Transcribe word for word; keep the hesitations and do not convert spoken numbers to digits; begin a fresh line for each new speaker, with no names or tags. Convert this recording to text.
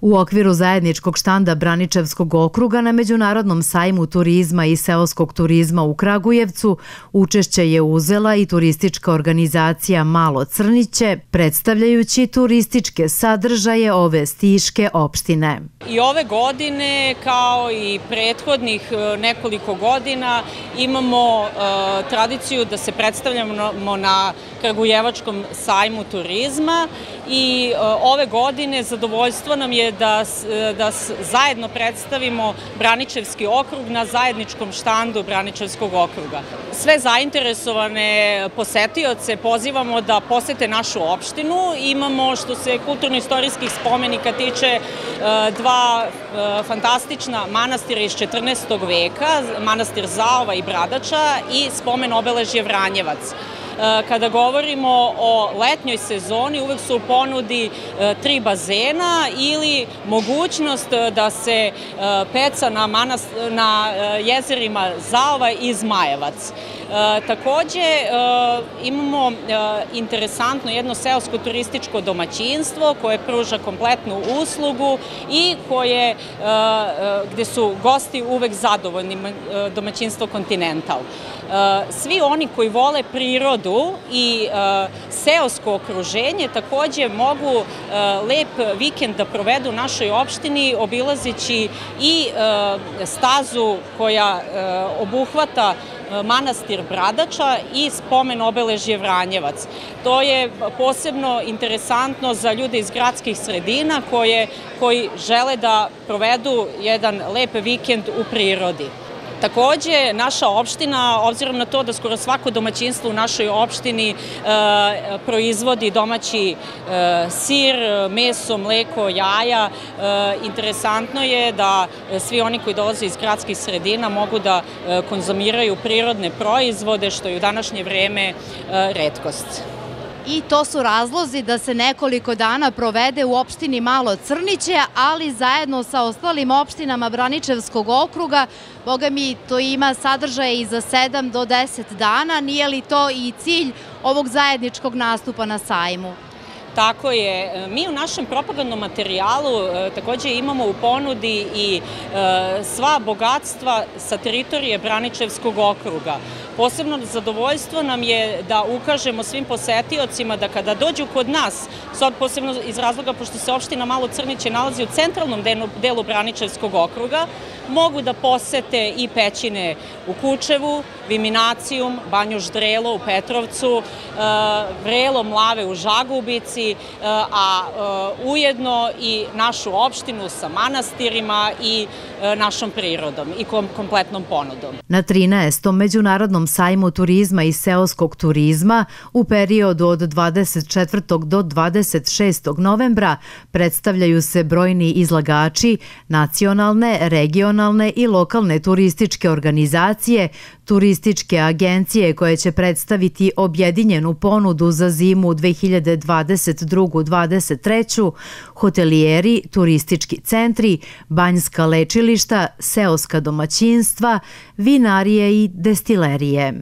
U okviru zajedničkog štanda Braničevskog okruga na Međunarodnom sajmu turizma i seoskog turizma u Kragujevcu učešće je uzela i turistička organizacija Malo Crniće, predstavljajući turističke sadržaje ove stiške opštine.
I ove godine, kao i prethodnih nekoliko godina, imamo tradiciju da se predstavljamo na Kragujevačkom sajmu turizma i ove godine zadovoljstvo nam je da, da zajedno predstavimo Braničevski okrug na zajedničkom štandu Braničevskog okruga. Sve zainteresovane posetioce pozivamo da posete našu opštinu. Imamo, što se kulturno-istorijskih spomenika tiče, dva fantastična manastira iz četrnaestog veka, manastir Zaova i Bradača i spomen obeležje Vranjevac. Kada govorimo o letnjoj sezoni, uvek su u ponudi tri bazena ili mogućnost da se peca na, na jezerima Zaova i Zmajevac. Takođe imamo interesantno jedno seosko turističko domaćinstvo koje pruža kompletnu uslugu i koje, gde su gosti uvek zadovoljni, domaćinstvo Continental. Svi oni koji vole prirodu i seosko okruženje takođe mogu lep vikend da provedu u našoj opštini obilazeći i stazu koja obuhvata manastir Bradača i spomen obeležje Vranjevac. To je posebno interesantno za ljude iz gradskih sredina koje, koji žele da provedu jedan lep vikend u prirodi. Takođe, naša opština, obzirom na to da skoro svako domaćinstvo u našoj opštini e, proizvodi domaći e, sir, meso, mleko, jaja, e, interesantno je da svi oni koji dolaze iz gradskih sredina mogu da e, konzumiraju prirodne proizvode, što je u današnje vreme e, retkost.
I to su razlozi da se nekoliko dana provede u opštini Malo Crniće, ali zajedno sa ostalim opštinama Braničevskog okruga. Boga mi, to ima sadržaje i za sedam do deset dana. Nije li to i cilj ovog zajedničkog nastupa na sajmu?
Tako je. Mi u našem propagandnom materijalu takođe imamo u ponudi i sva bogatstva sa teritorije Braničevskog okruga. Posebno zadovoljstvo nam je da ukažemo svim posetiocima da kada dođu kod nas, sad posebno iz razloga pošto se opština Malo Crniće nalazi u centralnom delu Braničevskog okruga, mogu da posete i pećine u Kučevu, Viminacijum, Banju Ždrelo u Petrovcu, Vrelo Mlave u Žagubici, a ujedno i našu opštinu sa manastirima i našom prirodom i kompletnom ponudom.
Na trinaestom Međunarodnom sajmu turizma i seoskog turizma u periodu od dvadeset četvrtog do dvadeset šestog novembra predstavljaju se brojni izlagači, nacionalne, regionalne i lokalne turističke organizacije, turističke agencije koje će predstaviti objedinjenu ponudu za zimu dve hiljade dvadeset druge do dvadeset treće. hotelijeri, turistički centri, banjska lečilišta, seoska domaćinstva, vinarije i destilerije.